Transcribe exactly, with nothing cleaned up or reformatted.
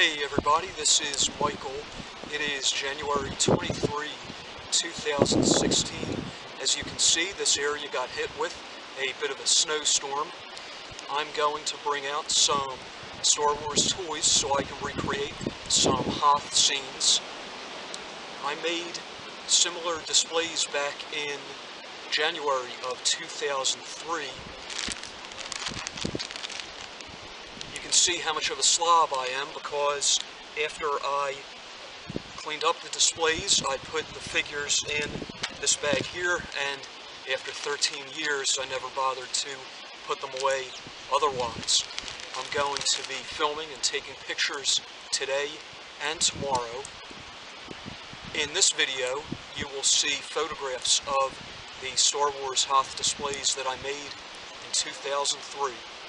Hey everybody, this is Michael. It is January twenty-third, two thousand sixteen. As you can see, this area got hit with a bit of a snowstorm. I'm going to bring out some Star Wars toys so I can recreate some Hoth scenes. I made similar displays back in January of two thousand three. You can see how much of a slob I am because after I cleaned up the displays, I put the figures in this bag here, and after thirteen years, I never bothered to put them away otherwise. I'm going to be filming and taking pictures today and tomorrow. In this video, you will see photographs of the Star Wars Hoth displays that I made in two thousand three.